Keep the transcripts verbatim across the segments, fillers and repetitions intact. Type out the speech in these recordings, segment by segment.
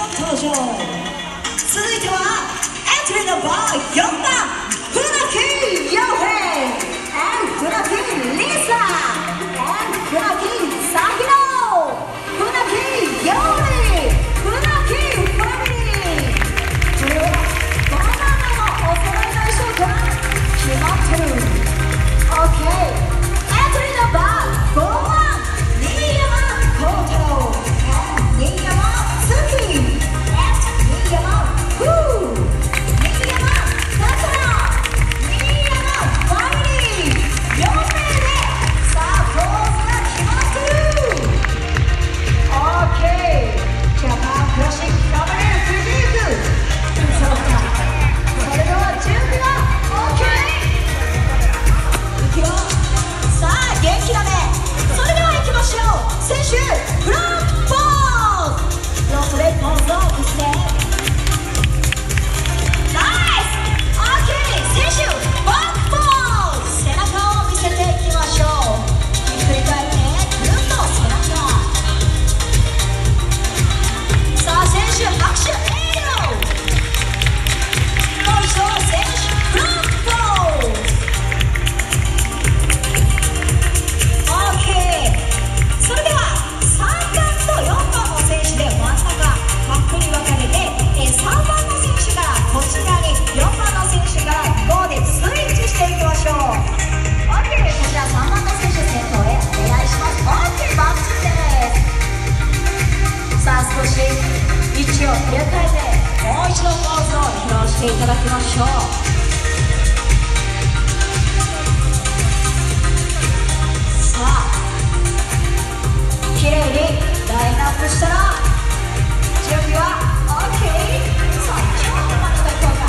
登場。続いてはエントリーナンバーよんばん船木陽平 and 船木リサ and 船木サヒロ船木陽平船木ファミリー。これはバナナのお揃いの衣装から決まってる。 OK エントリーナンバーごばん新山幸太郎 and 新山月 and 新山ふう新山だから新山ファミリーよんめいでさあポーズが決まってる。 OK ジャパンクラシックカバレーフィジーク。そうか、それでは準備は OK いくよ。さあ元気だね。それでは行きましょう。選手フロントポーズ。フロントでポーズを見せてナイス。 OK 選手バックポーズ。背中を見せていきましょう。ひっくり返ってぐるっと背中。さあ選手拍手エール。もう一度選手フロントポーズ。それではさんばんとよんばんの選手で真ん中バックに分かれて、さんばんの選手からこちらに、よんばんの選手からゴーでスイッチしていきましょう。 OK こちらさんばんの選手先頭へお願いします。 OK バッチリです。さあ少し位置を入れ替えてもう一度ポーズを披露していただきましょう。さあきれいにラインナップしたら準備は OK。 さあちょっと待っていこうか。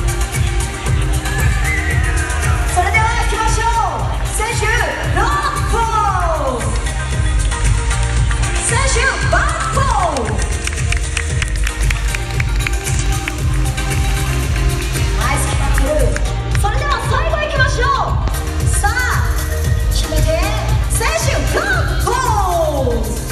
それでは行きましょう。選手ロックポーズ。選手バックポーズ。ナイス決まってる。それでは最後行きましょう。さあ決めて選手ロックポーズ。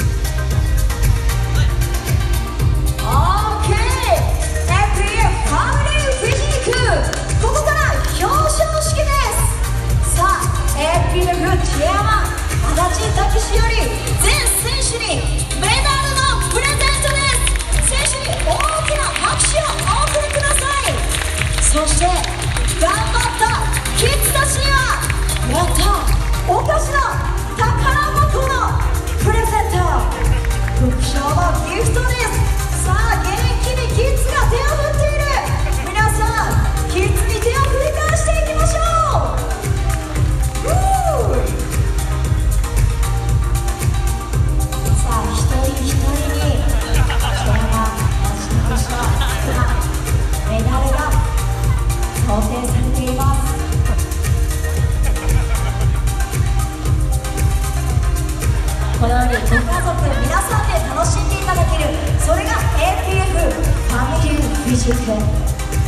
チェアマン足立武史より全選手にメダルのプレゼントです。選手に大きな拍手をお送りください。そして頑張ったキッズたちにはやったお菓子の宝箱のプレゼント、副賞のギフトです。さあ元気にキッズが手を振っている。皆さんキッズに手を振り返していきましょう。メダルが想定されています。このようにご家族皆さんで楽しんでいただける、それが エーピーエフ ファミリーフィジック。